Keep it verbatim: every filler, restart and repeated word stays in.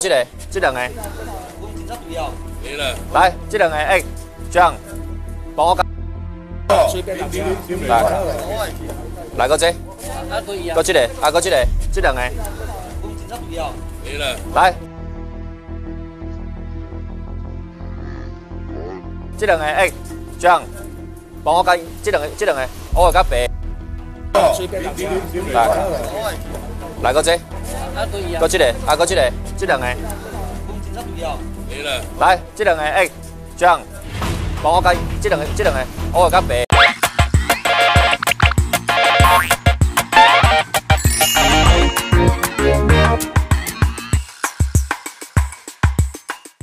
这个，这两个。 我警察不要。 没了。 来，这两个，哎，这样，帮我讲。 随便打架。 来，来个这， 啊可以啊。 个这个，啊个这个，这两个。 我警察不要。 没了。 来，这两个，哎，这样，帮我讲，这两个，这两个，我甲白。 随便打架。 来，来个这， 啊可以啊。 个这个，啊个这个，这两个。 我警察不要。 没了。 来，这两个，哎，这样，帮我讲，这两个，这两个，我甲白。